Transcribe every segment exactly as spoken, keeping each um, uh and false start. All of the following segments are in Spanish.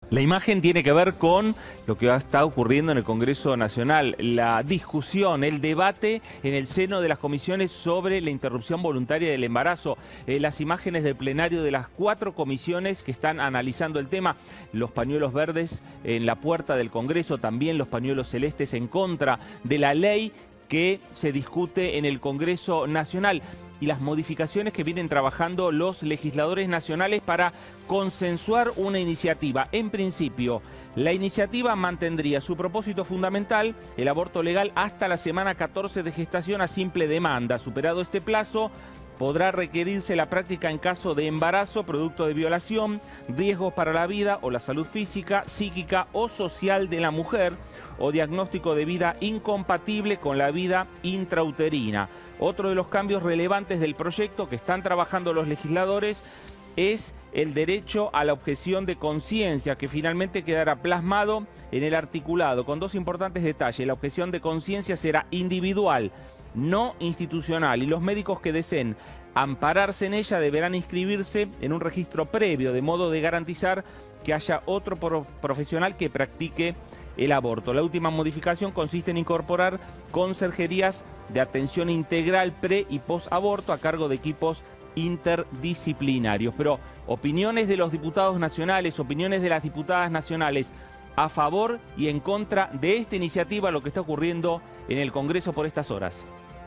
La imagen tiene que ver con lo que está ocurriendo en el Congreso Nacional, la discusión, el debate en el seno de las comisiones sobre la interrupción voluntaria del embarazo. Eh, las imágenes del plenario de las cuatro comisiones que están analizando el tema, los pañuelos verdes en la puerta del Congreso, también los pañuelos celestes en contra de la ley que se discute en el Congreso Nacional y las modificaciones que vienen trabajando los legisladores nacionales para consensuar una iniciativa. En principio, la iniciativa mantendría su propósito fundamental, el aborto legal hasta la semana catorce de gestación a simple demanda. Superado este plazo, podrá requerirse la práctica en caso de embarazo, producto de violación, riesgos para la vida o la salud física, psíquica o social de la mujer, o diagnóstico de vida incompatible con la vida intrauterina. Otro de los cambios relevantes del proyecto que están trabajando los legisladores es el derecho a la objeción de conciencia, que finalmente quedará plasmado en el articulado, con dos importantes detalles. La objeción de conciencia será individual, no institucional, y los médicos que deseen ampararse en ella deberán inscribirse en un registro previo, de modo de garantizar que haya otro profesional que practique el aborto. La última modificación consiste en incorporar conserjerías de atención integral pre y post-aborto a cargo de equipos interdisciplinarios. Pero opiniones de los diputados nacionales, opiniones de las diputadas nacionales a favor y en contra de esta iniciativa, lo que está ocurriendo en el Congreso por estas horas.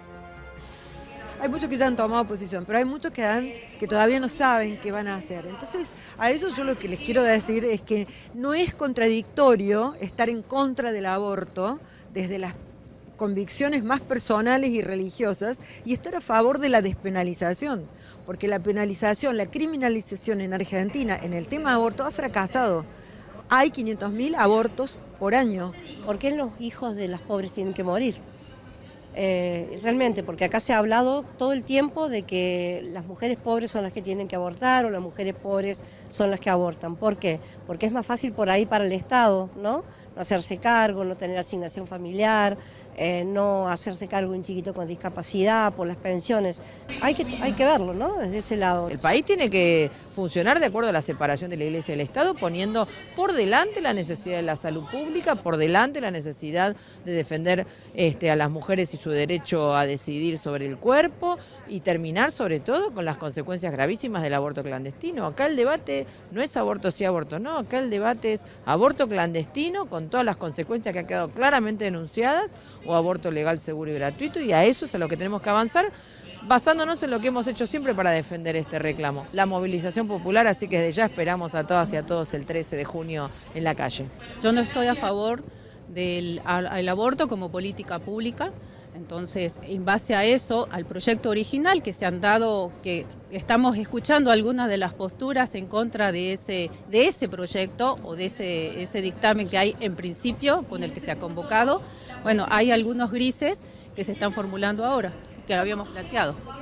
Hay muchos que ya han tomado posición, pero hay muchos que, han, que todavía no saben qué van a hacer. Entonces, a eso yo lo que les quiero decir es que no es contradictorio estar en contra del aborto desde las convicciones más personales y religiosas y estar a favor de la despenalización, porque la penalización, la criminalización en Argentina en el tema de aborto ha fracasado. Hay quinientos mil abortos por año. ¿Por qué los hijos de las pobres tienen que morir? Eh, realmente, porque acá se ha hablado todo el tiempo de que las mujeres pobres son las que tienen que abortar o las mujeres pobres son las que abortan. ¿Por qué? Porque es más fácil por ahí para el Estado, ¿no? No hacerse cargo, no tener asignación familiar, eh, no hacerse cargo de un chiquito con discapacidad por las pensiones. Hay que, hay que verlo, ¿no? Desde ese lado. El país tiene que funcionar de acuerdo a la separación de la Iglesia y del Estado, poniendo por delante la necesidad de la salud pública, por delante la necesidad de defender este, a las mujeres y su derecho a decidir sobre el cuerpo y terminar sobre todo con las consecuencias gravísimas del aborto clandestino. Acá el debate no es aborto sí, aborto no, acá el debate es aborto clandestino con todas las consecuencias que han quedado claramente denunciadas o aborto legal, seguro y gratuito, y a eso es a lo que tenemos que avanzar, basándonos en lo que hemos hecho siempre para defender este reclamo, la movilización popular, así que desde ya esperamos a todas y a todos el trece de junio en la calle. Yo no estoy a favor del al, al aborto como política pública. Entonces, en base a eso, al proyecto original que se han dado, que estamos escuchando algunas de las posturas en contra de ese, de ese proyecto o de ese, ese dictamen que hay en principio con el que se ha convocado. Bueno, hay algunos grises que se están formulando ahora, que lo habíamos planteado.